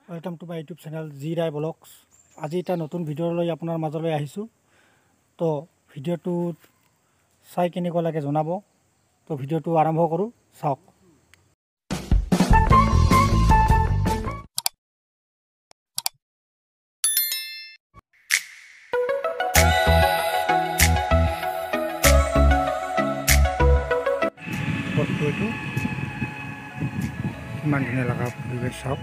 Welcome to my YouTube channel G Rai blogs. आज এটা নতুন ভিডিও লৈ আপোনাৰ মাজলৈ আহিছো। তো ভিডিওটো চাই কেনেকুৱা লাগে জনাব। তো ভিডিওটো আৰম্ভ কৰো, চাওক। ফটোটো ইমান ধুনীয়া লগা পৰিৱেশ চাওক।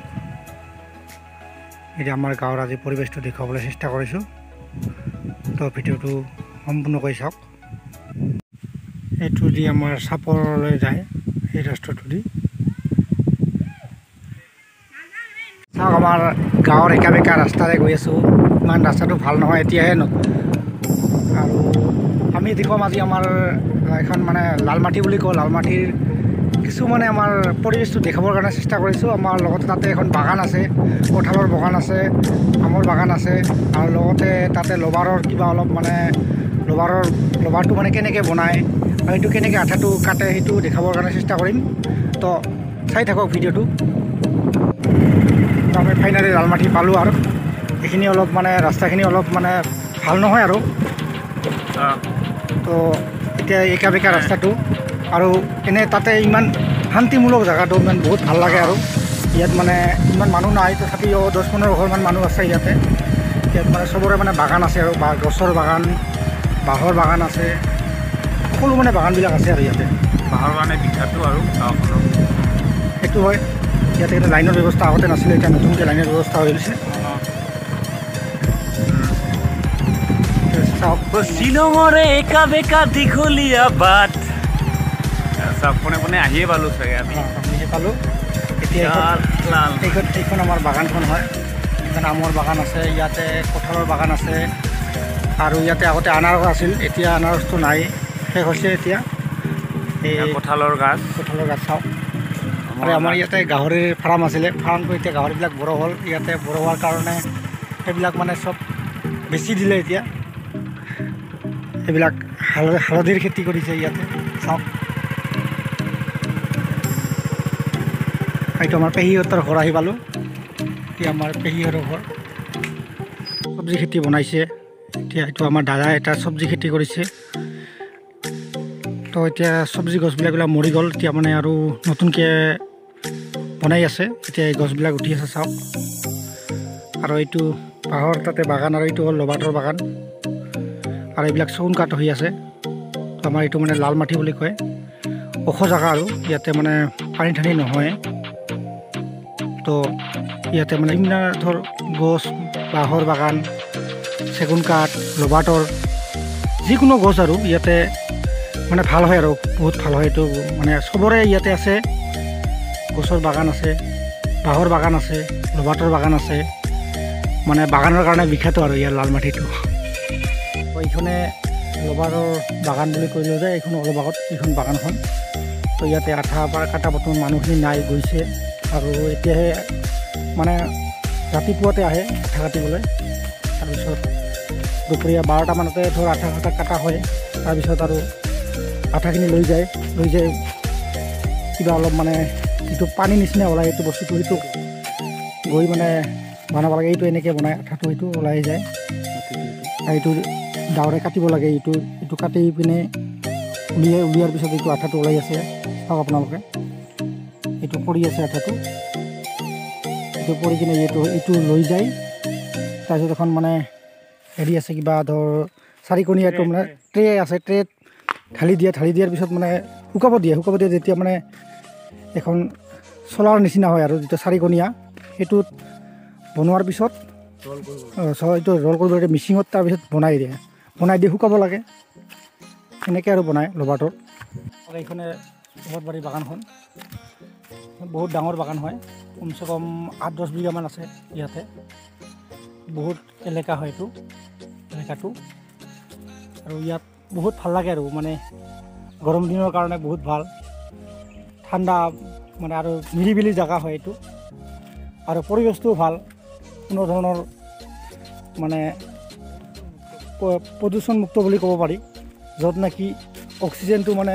এটা আমাৰ গাঁৱৰ আজি পৰিৱেশটো দেখাবলৈ চেষ্টা কৰিছোঁ। তো ভিডিওটো সম্পূৰ্ণকৈ চাওক। এইটো দি আমাৰ চাপৰলৈ যায়, এই ৰাস্তাটো দি চাওক। আমাৰ গাঁৱৰ একা বেকা ৰাস্তাৰে গৈ আছোঁ। ইমান ৰাস্তাটো ভাল নহয়, এতিয়াহে আৰু আমি দেখুৱাম আজি আমাৰ এখন মানে লালমাটি বুলি কওঁ। লালমাটিৰ কিছু মানে আমাৰ পৰিৱেশটো দেখাবৰ কাৰণে চেষ্টা কৰিছোঁ। আমাৰ লগতে তাতে এখন বাগান আছে, কঁঠালৰ বাগান আছে, আমৰ বাগান আছে, আৰু লগতে তাতে লবাৰৰ কিবা অলপ মানে লবাৰটো মানে কেনেকৈ বনায় আৰু সেইটো কেনেকৈ আঠাটো কাটে সেইটো দেখাবৰ কাৰণে চেষ্টা কৰিম। তো চাই থাকক ভিডিঅ'টো। তো আমি ফাইনেলি লালমাটি পালোঁ আৰু এইখিনি অলপ মানে ৰাস্তাখিনি অলপ মানে ভাল নহয় আৰু। তো এতিয়া একা বেকা ৰাস্তাটো আৰু এনে তাতে ইমান শান্তিমূলক জেগাটো ইমান বহুত ভাল লাগে আৰু ইয়াত মানে ইমান মানুহ নাই, তথাপিও 10-15 ঘৰমান মানুহ আছে ইয়াতে। ইয়াত মানে চবৰে মানে বাগান আছে আৰু গছৰ বাগান, বাঁহৰ বাগান আছে, সকলো মানে বাগানবিলাক আছে আৰু ইয়াতে। বাঁহৰ কাৰণে বিখ্যাত আৰু গাঁওখনৰ সেইটো হয়। ইয়াতে এটা লাইনৰ ব্যৱস্থা আগতে নাছিলে, এতিয়া নতুনকৈ লাইনৰ ব্যৱস্থা হৈ গৈছে। শ্বিলঙৰে একা বেকা দীঘলীয়া বাট পোনে পোনে আহিয়ে পালোঁ চাগে আমি পালোঁ। এতিয়া এইখন আমাৰ বাগানখন হয়। এইখন আমৰ বাগান আছে, ইয়াতে কঁঠালৰ বাগান আছে, আৰু ইয়াতে আগতে আনাৰস আছিল, এতিয়া আনাৰসটো নাই, শেষ হৈছে এতিয়া। এই কঁঠালৰ গাছ চাওক। আৰু আমাৰ ইয়াতে গাহৰিৰ ফাৰ্ম আছিলে, ফাৰ্মটো এতিয়া গাহৰিবিলাক বড় হ'ল। ইয়াতে বড় হোৱাৰ কাৰণে সেইবিলাক মানে চব বেছি দিলে। এতিয়া এইবিলাক হালধিৰ খেতি কৰিছে ইয়াতে, চাওক। এইটো আমাৰ পেহীহঁতৰ ঘৰ আহি পালোঁ। এতিয়া আমাৰ পেহীহঁতৰ ঘৰ চব্জি খেতি বনাইছে। এতিয়া এইটো আমাৰ দাদাই এটা চব্জি খেতি কৰিছে। তো এতিয়া চব্জি গছবিলাক মৰি গ'ল, এতিয়া মানে আৰু নতুনকৈ বনাই আছে। এতিয়া এই গছবিলাক উঠি আছে, চাওক। আৰু এইটো বাঁহৰ তাতে বাগান, আৰু এইটো হ'ল লবাৰৰ বাগান, আৰু এইবিলাক চৌন কাঠ হৈ আছে। তো আমাৰ এইটো মানে লালমাটি বুলি কয়, ওখ জেগা আৰু ইয়াতে মানে পানী ঠানি নহয়। তো ইয়াতে মানে বিভিন্ন ধৰ গছ, বাঁহৰ বাগান, চেগুন কাঠ, লবাৰৰ যিকোনো গছ আৰু ইয়াতে মানে ভাল হয় আৰু বহুত ভাল হয়। এইটো মানে চবৰে ইয়াতে আছে, গছৰ বাগান আছে, বাঁহৰ বাগান আছে, লবাৰৰ বাগান আছে, মানে বাগানৰ কাৰণে বিখ্যাত আৰু ইয়াৰ লালমাটিটো। এইখনে লবাৰৰ বাগান বুলি কৈ লওঁ যে এইখন অলপ আগত এইখন বাগানখন। তো ইয়াতে আঠা কাটা বৰ্তমান মানুহখিনি নাই, গৈছে। আৰু এতিয়াহে মানে ৰাতিপুৱাতে আহে আঠা কাটিবলৈ। তাৰপিছত দুপৰীয়া 12টামানতে ধৰ আঠা কাটা হয়। তাৰপিছত আৰু আঠাখিনি লৈ যায় কিবা অলপ মানে যিটো পানী নিচিনা ওলায় এইটো বস্তুটো, সেইটো গৈ মানে বনাব লাগে। এইটো এনেকৈ বনায় আঠাটো, এইটো ওলাই যায়। এইটো ডাৱৰে কাটিব লাগে। এইটো কাটি পিনে উলিওৱাৰ পিছত এইটো আঠাটো ওলাই আছে, চাওক আপোনালোকে। এইটো পৰি আছে আঠাটো, এইটো পৰি কিনে এইটো লৈ যায়। তাৰপিছত এখন মানে হেৰি আছে, কিবা ধৰ চাৰিকণীয়া এইটো মানে ট্ৰে আছে, ট্ৰেত ঢালি দিয়াৰ পিছত মানে শুকাব দিয়ে যেতিয়া মানে এখন চলাৰ নিচিনা হয় আৰু যিটো চাৰিকণীয়া, সেইটোত বনোৱাৰ পিছত এইটো ৰ'ল কৰিব লাগে মিচিঙত। তাৰপিছত বনাই দিয়ে শুকাব লাগে, সেনেকৈ আৰু বনায় লবাৰটোৰ। এইখনে লবাৰবাৰী বাগানখন বহুত ডাঙৰ বাগান হয়, কমচে কম 8-10 বিঘামান আছে ইয়াতে। বহুত এলেকা হয় এইটো এলেকাটো, আৰু ইয়াত বহুত ভাল লাগে আৰু মানে গৰম দিনৰ কাৰণে বহুত ভাল, ঠাণ্ডা মানে আৰু নিৰিবিলি জেগা হয় এইটো। আৰু পৰিৱেশটোও ভাল, কোনো ধৰণৰ মানে প্ৰদূষণমুক্ত বুলি ক'ব পাৰি, য'ত নেকি অক্সিজেনটো মানে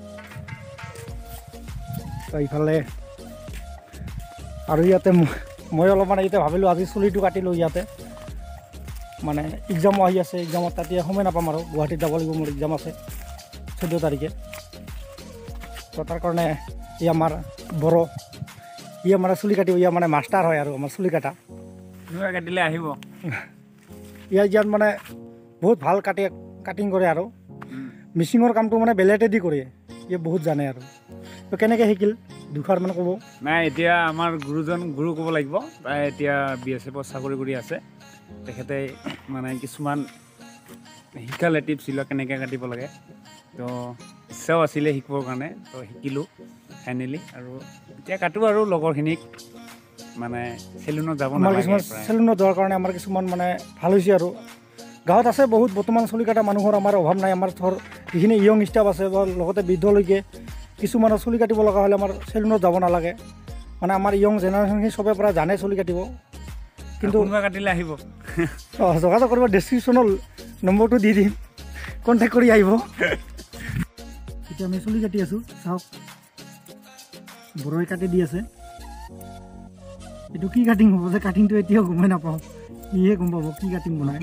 ইফালে। আৰু ইয়াতে মই অলপমান এতিয়া ভাবিলোঁ আজি চুলিটো কাটিলোঁ ইয়াতে মানে এক্সামো আহি আছে এক্সামত তাতে সময় নাপাম আৰু গুৱাহাটীত যাব লাগিব মোৰ এক্সাম আছে 14 তাৰিখে তো তাৰ কাৰণে ই আমাৰ বড়ো ই আমাৰ চুলি কাটিব ই মানে মাষ্টাৰ হয় আৰু আমাৰ চুলি কাটা কাটিলে আহিব ইয়াত মানে বহুত ভাল কাটিং কৰে আৰু মিচিঙৰ কামটো মানে বেলেগেদি কৰে ই বহুত জানে আৰু তো কেনেকৈ শিকিল দুখাৰ মানে ক'ব নাই এতিয়া আমাৰ গুৰু ক'ব লাগিব তাই এতিয়া BSF চাকৰি কৰি আছে তেখেতে মানে কিছুমান শিকালে টিপছ দিলে কেনেকৈ কাটিব লাগে তো ইচ্ছাও আছিলে শিকিবৰ কাৰণে তো শিকিলোঁ ফাইনেলি আৰু এতিয়া কাটো আৰু লগৰখিনিক মানে চেলুনত যাব আমাৰ কিছুমান চেলুনত যোৱাৰ কাৰণে আমাৰ কিছুমান মানে ভাল হৈছে আৰু গাঁৱত আছে বহুত বৰ্তমান চুলি কাটা মানুহৰ আমাৰ অভাৱ নাই আমাৰ ধৰ যিখিনি ইয়ং ষ্টাফ আছে বা লগতে বৃদ্ধলৈকে কিছুমানৰ চুলি কাটিব লগা হ'লে আমাৰ চেলুনত যাব নালাগে মানে আমাৰ ইয়ং জেনেৰেশ্যনখিনি চবে পৰা জানে চুলি কাটিব কিন্তু কাটিলে আহিব যোগাযোগ কৰিব ডেছক্ৰিপশ্যনৰ নম্বৰটো দি দিম কণ্টেক্ট কৰি আহিব এতিয়া আমি চুলি কাটি আছোঁ চাওক বড়োই কাটি দি আছে এইটো কি কাটিং হ'ব যে কাটিংটো এতিয়াও গমেই নাপাওঁ ইহে গম পাব কি কাটিং বনায়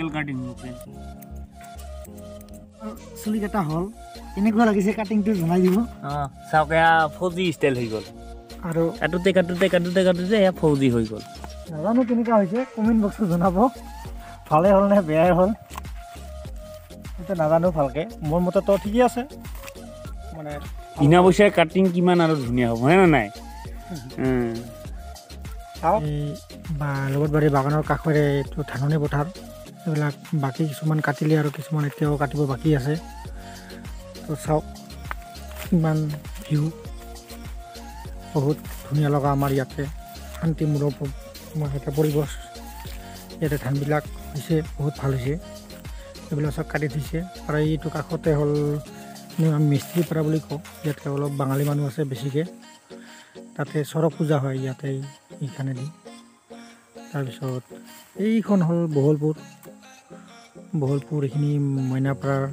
চুলি কাটা হ'ল কেনেকুৱা লাগিছে কাটিংটো জনাই দিব চাওক এয়া ফৌজি ষ্টাইল হৈ গ'ল আৰু কাটোতে এয়া ফৌজি হৈ গ'ল নাজানো কেনেকুৱা হৈছে কমেণ্ট বক্সত জনাব ভালে হ'ল নে বেয়াই হ'ল সেইটো নাজানো ভালকৈ মোৰ মতেতো ঠিকেই আছে মানে বিনা পইচাৰ কাটিং কিমান আৰু ধুনীয়া হ'ব হয়নে নাই বা লগতবাৰী বাগানৰ কাষৰে এইটো ধাননি পথাৰ এইবিলাক বাকী কিছুমান কাটিলে আৰু কিছুমান এতিয়াও কাটিব বাকী আছে তো চাওক ইমান ভিউ বহুত ধুনীয়া লগা আমাৰ ইয়াতে শান্তিমূলক এটা পৰিৱেশ ইয়াতে ধানবিলাক হৈছে বহুত ভাল হৈছে এইবিলাক চব কাটি থৈছে আৰু এইটো কাষতে হ'ল মিস্ত্ৰীপাৰা বুলি কওঁ ইয়াতে অলপ বাঙালী মানুহ আছে বেছিকৈ তাতে চৰক পূজা হয় ইয়াতে এইখানেদি তাৰপিছত এইখন হ'ল বহলপুৰ এইখিনি মইনাপাৰাৰ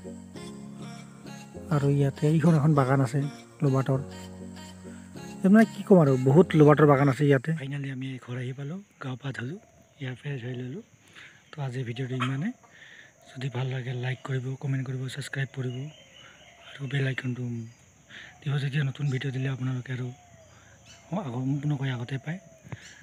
আৰু ইয়াতে এইখন এখন বাগান আছে লোবাটৰ মানে কি ক'ম আৰু বহুত লোবাটৰ বাগান আছে ইয়াতে ফাইনেলি আমি ঘৰ আহি পালোঁ গা পা ধুলোঁ ইয়াৰ ফ্ৰেছ হৈ ল'লোঁ তো আজিৰ ভিডিঅ'টো ইমানে যদি ভাল লাগে লাইক কৰিব কমেণ্ট কৰিব ছাবস্ক্ৰাইব কৰিব আৰু বেল আইকনটো দিব যেতিয়া নতুন ভিডিঅ' দিলে আপোনালোকে আৰু সম্পূৰ্ণকৈ আগতে পায়